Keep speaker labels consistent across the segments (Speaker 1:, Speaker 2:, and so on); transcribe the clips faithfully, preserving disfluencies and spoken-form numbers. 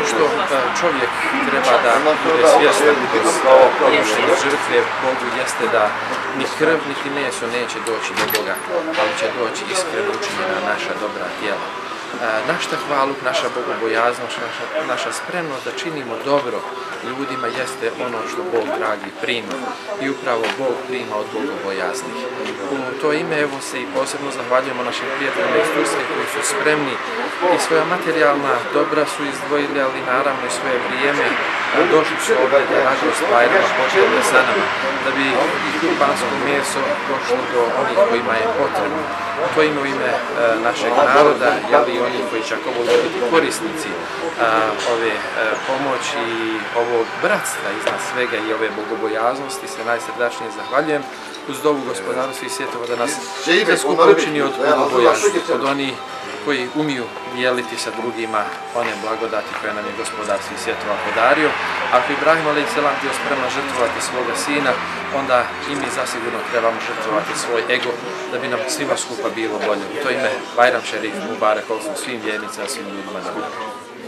Speaker 1: što čovjek treba da bude svjestan priješnje žrtve Bogu jeste da ni krv, niti meso neće doći do Boga, ali će doći iskreno učinjena naša dobra djela. Naš tahvaluk, naša bogobojaznost, naša, naša spremnost da činimo dobro ljudima jeste ono što Bog dragi prima i upravo Bog prima od bogobojaznih. U to ime evo se i posebno zahvaljujemo našim prijateljima iz Turske koji su spremni i svoja materijalna dobra su izdvojili, ali naravno i svoje vrijeme došli su ovdje da radost Bajrama počeli sa nama, da bi i kurbansko meso došlo do onih kojima je potrebno. To ime u ime e, našeg naroda, jeli i oni koji će ako budu biti korisnici a, ove e, pomoći i ovog bratstva iznad svega i ove bogobojaznosti se najsrdačnije zahvaljujem uz dovu Gospodaru svih svjetova da nas sve skupo učini od bogobojaznosti, od onih koji umiju dijeliti sa drugima one blagodati koje nam je Gospodar svih svjetova podario. Ako Ibrahim alejhi selam bio spreman žrtvovati svoga sina, onda i mi zasigurno trebamo žrtvovati svoj ego da bi nam svima skupa bilo bolje. U to ime Bajram šerif Mubarek olsun svim vjernicima, svim ljudima da budu.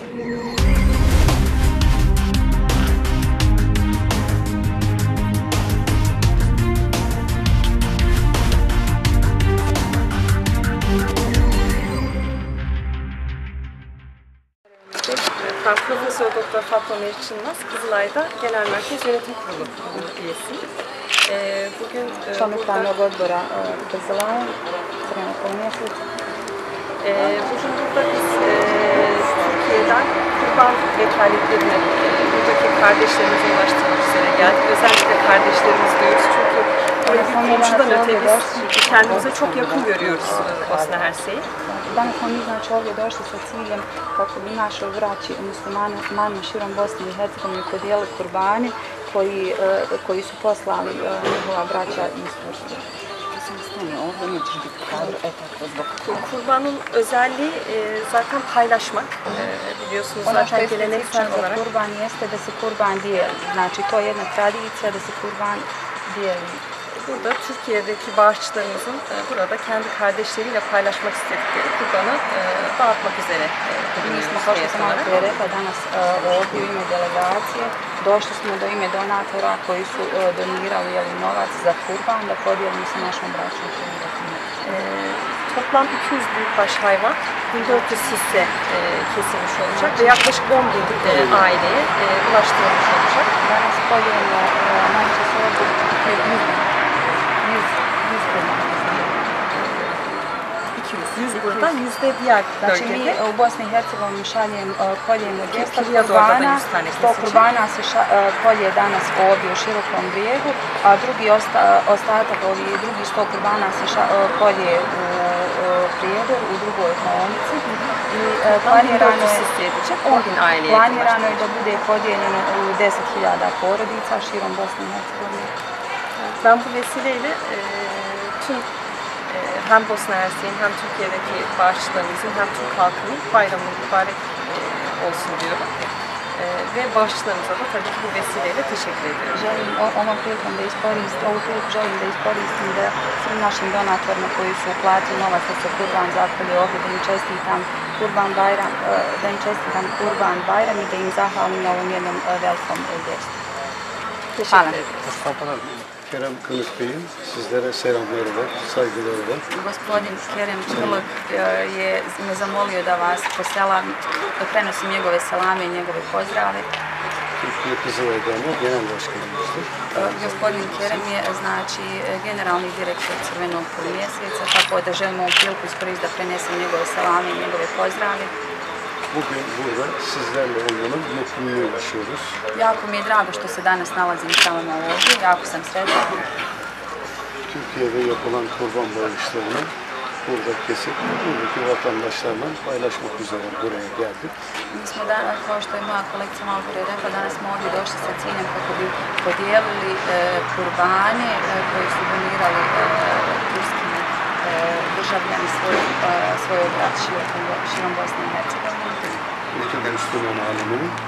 Speaker 2: Ben Profesör Doktor Fatma Meriç Çınmaz, Kızılay'da Genel Merkez Yönetim Kurulu üyesiyim. Ee, bugün e,
Speaker 3: Članovnog odbora Kızılay, trenutno mjesec.
Speaker 2: Ee, bugün burada biz e, Türkiye'den kurban yeterliliklerini e, buradaki kardeşlerimize ulaştırmak üzere geldik. Özellikle kardeşlerimiz diyoruz çünkü böyle bir komşudan öte biz kendimize çok yakın görüyoruz Bosna Hersek'i.
Speaker 3: Danas smo mi znači ovdje došli sa ciljem kako bi našoj braći muslimanima širom Bosne i Hercegovine podijelili kurbani koji, koji su poslali njihova braća iz Turske.
Speaker 2: Kurbanın özelliği e, zaten paylaşmak. E, biliyorsunuz zaten geleneksel olarak.
Speaker 3: Kurban jeste da se kurban dijeli. Znači to je jedna tradicija da se kurban dijeli.
Speaker 2: Burada Türkiye'deki bağışçılarımızın e, burada kendi kardeşleriyle paylaşmak istedikleri kurbanı e, dağıtmak üzere
Speaker 3: e, mi smo, kao što sam malo prije rekla, danas e, ovdje u ime delegacije došli smo do ime donatora koji su e, donirali jeli, novac za kurban da podijelimo sa našom braćom.
Speaker 2: E, toplam iki yüz büyükbaş hayvan, bin dört yüz hisse e, kesilmiş olacak ve yaklaşık on bin e, aileye e, ulaştırılmış olacak.
Speaker 3: Danas podijelimo najče sobu
Speaker 2: yüz buradan yüzde diğer
Speaker 3: znači mi u Bosni i Hercegovini šaljemo, koljemo dvjesto kurbana, sto kurbana se ša, kolje danas ovdje u Širokom Brijegu, a drugi osta, ostatak ovih drugi sto kurbana se ša, kolje u Prijedoru, u drugoj klaonici. I planirano je, planirano je da bude podijeljeno u deset hiljada porodica širom Bosne i Hercegovine.
Speaker 2: Ben bu vesileyle e, tüm e, hem Bosna Hersek'in hem Türkiye'deki bağışçılarımızın hem Türk halkının bayramı mübarek e, olsun diyorum. E, ve bağışçılarımıza da tabii ki bu vesileyle teşekkür ediyorum.
Speaker 3: Želim ovom prilikom da iskoristim, ovu priliku želim da iskoristim da svim našim donatorima koji su uplatili novac da se kurban zakolje ovdje, da im čestitam kurban Bajram, da im čestitam kurban Bajram i da im zahvalim na ovom jednom velikom gestu.
Speaker 2: Teşekkür ederim.
Speaker 4: Kerem Kılıç Bey'in sizlere selamları var, saygıları var.
Speaker 3: Gospodin Kerem Kılıç je me zamolio da vas poselam, da prenosim njegove selame i njegove pozdrave.
Speaker 4: Türkiye Kızılay Derneği Genel Başkanımızdır.
Speaker 3: Gospodin Kerem je znači generalni direktor Crvenog polumjeseca, tako da želimo ovu priliku iskoristiti da prenesem njegove selame i njegove pozdrave.
Speaker 4: Bugün burada sizlerle olmanın mutluluğunu yaşıyoruz.
Speaker 3: Jako mi je drago što se danas nalazim s vama ovdje, jako sam sretna.
Speaker 4: Türkiye'de yapılan kurban bağışlarını burada kesip buradaki vatandaşlarla paylaşmak üzere buraya geldik.
Speaker 3: Mi smo danas, kao što je moja kolegica malo prije rekla, danas smo ovdje došli sa ciljem kako bi podijelili e, kurbane e, koji su donirali e, turski e, državljani svoje, e, svoje braći širom Bosne i Hercegovine.
Speaker 4: Bütün Müslüman aleminin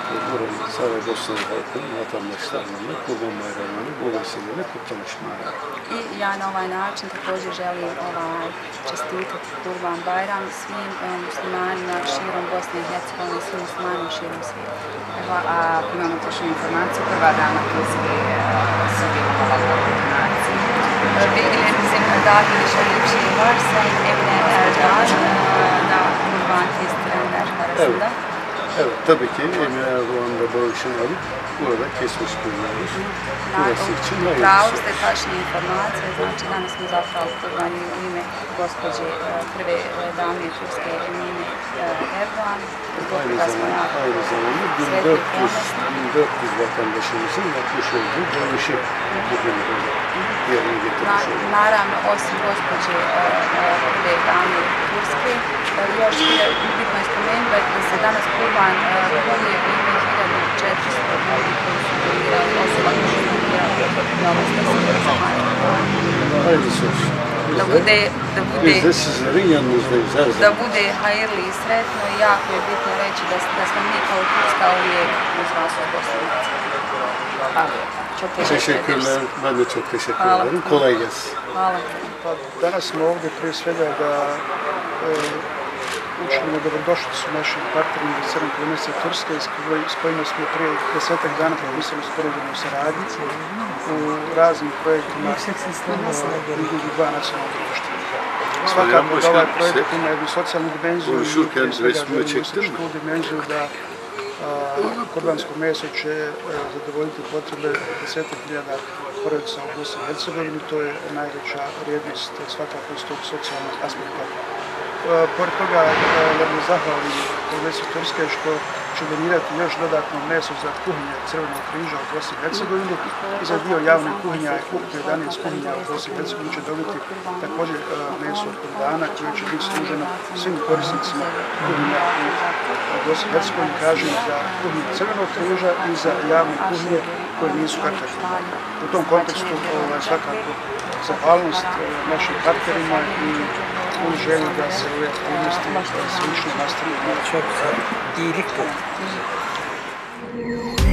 Speaker 4: buranın Saraybosna halkının vatandaşlarıyla Kurban Bayramı'nı bu vesileyle kutlamış mıydı?
Speaker 3: I ja na ovaj način također želim ovaj, čestitati Kurban Bajram svim e, muslimanima širom Bosne i Hercegovine i svim muslimanima širom svijeta.
Speaker 5: Evo, a ako imamo točnu informaciju, prva dama Turske sudjelovala u donaciji.
Speaker 3: Bilgiler bizim dahil şöyle bir şey var. Sayın Emine Erdoğan da kurban kestirenler arasında.
Speaker 4: Evet, tabii ki Emine Erdoğan'da bağışını alıp burada kesmiş bulunuyoruz. Burası için
Speaker 3: Pravo
Speaker 4: hayırlısı.
Speaker 3: ste tačne informacije, znači danas smo zapravo kurbani u ime gospođe prve dame Turske Emine Erdoğan. Zbog
Speaker 4: Aynı
Speaker 3: toga smo
Speaker 4: zamanda, aynı zamanda bin dört yüz, bin dört yüz vatandaşımızın yapmış olduğu bağışı bugün yerine getirmiş
Speaker 3: Na,
Speaker 4: olduk.
Speaker 3: naravno, osim gospođe prve dame Turske, još bitno je spomenuti da se danas kurban kolje u ime hiljadu četiristo ljudi koji su donirali, osoba koji su donirali novac da se zahvaljaju.
Speaker 4: Hayırlısı olsun. Biz
Speaker 3: Da
Speaker 4: de,
Speaker 3: bude, da bude,
Speaker 4: biz de sizlerin yanınızdayız her
Speaker 3: da
Speaker 4: zaman.
Speaker 3: bude hayırlı i sretno i jako je bitno reći da, da smo mi kao Turska uvijek uz vas u Bosni i Hercegovini. Çok teşekkür ederiz.
Speaker 4: Teşekkürler. Ben de çok teşekkür
Speaker 3: Hvala.
Speaker 4: ederim. Kolay gelsin.
Speaker 3: Hvala.
Speaker 6: Pa danas smo ovdje prije svega da e, učinimo dobrodošlicu našim partnerima iz Crnog Primorja Turske s koj- s kojima smo prije desetak dana potpisali sporazum o saradnji u raznim projektima e, između dva nacionalna društva. Svakako da ovaj projekt ima jednu socijalnu dimenziju i prije svega želimo ističiti tu dimenziju da a, kurbansko meso će e, zadovoljiti potrebe desetak hiljada porodica u Bosni i Hercegovini. To je najveća vrijednost e, svakako iz tog socijalnog aspekta. E, Pored toga, e, da bi zahvalili Kongresu Turske što će donirati još dodatno meso za kuhinje Crvenog križa u Bosni i Hercegovini i za dio javnih kuhinja, ukupno jedanaest kuhinja u Bosni i Hercegovini će dobiti također e, meso od kurbana koje će biti služeno svim korisnicima kuhinja u Bosni i Hercegovini, kažem za kuhinje Crvenog križa i za javne kuhinje koje nisu karitativne. U tom kontekstu ovaj, svakako zahvalnost e, našim partnerima i uz želju da se ove aktivnosti slično nastavljaju.
Speaker 7: Çok güzel. İyilik bu.